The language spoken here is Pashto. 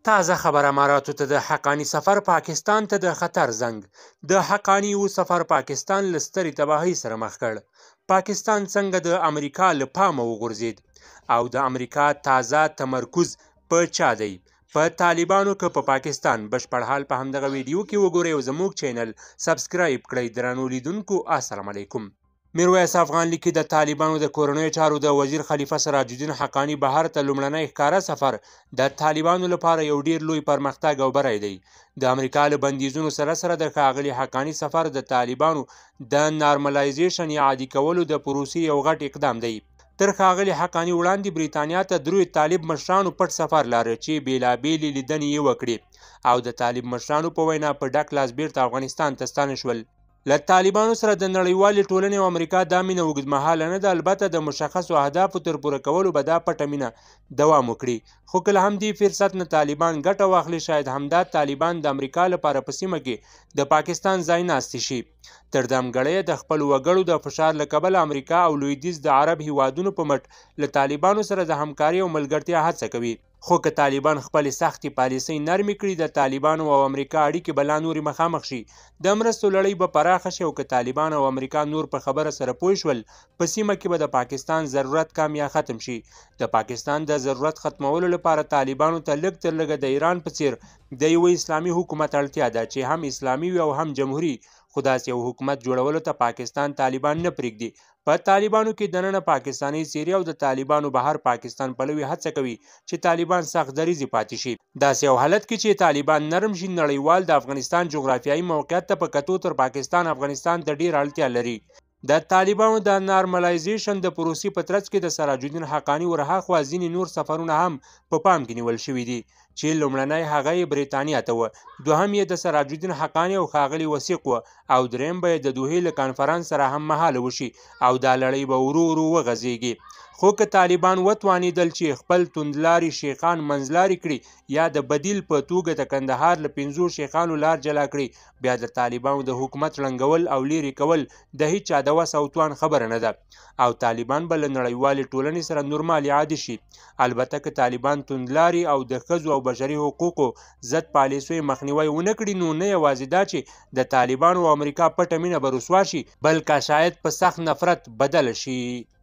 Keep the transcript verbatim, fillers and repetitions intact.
تازه خبر اماراتو ته د حقاني سفر پاکستان ته د خطر زنګ د حقاني یو سفر پاکستان له سترې تباهۍ سره مخ کړ. پاکستان څنګه د امریکا له پامه وغورځید او د امریکا تازه تمرکز په چا دی؟ په طالبانو که په پاکستان؟ بشپړ حال په همدغه ویډیو کې وګورئ او زموږ چینل سبسکرایب کړئ. درنو لیدونکو السلام علیکم. میرویس افغان لیکي د طالبانو د کورنیو چارو د وزیر خلیفه سراج الدین حقاني بهر ته لومړنی ښکاره سفر د طالبانو لپاره یو ډیر لوی پرمختګ او بری دی. د امریکا له بندیزونو سره سره د ښاغلي حقاني سفر د طالبانو د نارملایزیشن یا عادي کولو د پروسې یو غټ اقدام دی. تر ښاغلي حقاني وړاندې بریتانیا ته دروي طالب مشرانو پټ سفر لاره چې بېلابېلې لیدنې یې وکړې او د طالب مشرانو په وینا په ډک لاس بیرته افغانستان ته ستانه شول. له طالبانو سره د نړیوالې ټولنې او امریکا دا مینه اوږدمهاله نه ده، البته د مشخصو اهدافو تر پوره کولو به دا پټه مینه دوام وکړي. خو که له همدې فرصت نه طالبان ګټه واخلي، شاید همدا طالبان د امریکا لپاره په سیمه کې د پاکستان ځای ناستی شي. تر دمګړیه د خپلو وګړو د فشار له کبله امریکا او لویدیځ د عرب هیوادونو په مټ له طالبانو سره د همکاري او ملګرتیا هڅه کوي. خو که طالبان خپلې سختې پالیسۍ نرمې کړي، د طالبانو او امریکا اړیکې به لا نورې مخامخ شي. د مرستو لړۍ به پراخه شي او که طالبان او امریکا نور په خبره سره پوه شول، په سیمه کې به د پاکستان ضرورت کم یا ختم شي. د پاکستان د ضرورت ختمولو لپاره طالبانو ته لږ تر لږه د ایران په څیر د یوه اسلامي حکومت اړتیا ده چې هم اسلامي وي او هم جمهوري. خو داسې یو حکومت جوړولو ته پاکستان طالبان نه پرېږدي. په طالبانو کې دننه پاکستاني څیرې او د طالبانو بهر پاکستان پلوي هڅه کوي چې طالبان سخت دریځي پاتې شي. داسې یو حالت کې چې طالبان نرم شي، نړیوال د افغانستان جغرافیایي موقعیت ته په کتو تر پاکستان افغانستان ته ډېره اړتیا لري. د طالبانو د نارملایزیشن د پروسې په ترڅ کې د سراج الدین حقاني ورهاخوا ځینې نور سفرونه هم په پام کې نیول شوي دي چې لومړنی هغه یې بریتانیا ته و، دوهم یې د سراج الدین حقاني او ښاغلي وثیق و، او دریم به یې د دوحې له کانفرانس سره هم مهاله وشي او دا لړۍ به ورو ورو وغځېږي. خو که طالبان وتوانېدل چې خپل توندلاري شیخان منځلاري کړي یا د بدیل په توګه د کندهار له پنځو شیخانو لار جلا کړي، بیا د طالبانو د حکومت ړنګول او لیرې کول د هیچا د وس او توان خبره نه ده او طالبان به له نړیوالې ټولنې سره نورمالي عادي شي. البته که طالبان توندلاري او د ښځو او بشري حقوقو ضد پالیسیو مخنیوی ونه کړي، نو نه یوازې دا چې د طالبانو او امریکا پټه مینه به رسوا شي، بلکه شاید په سخت نفرت بدله شي.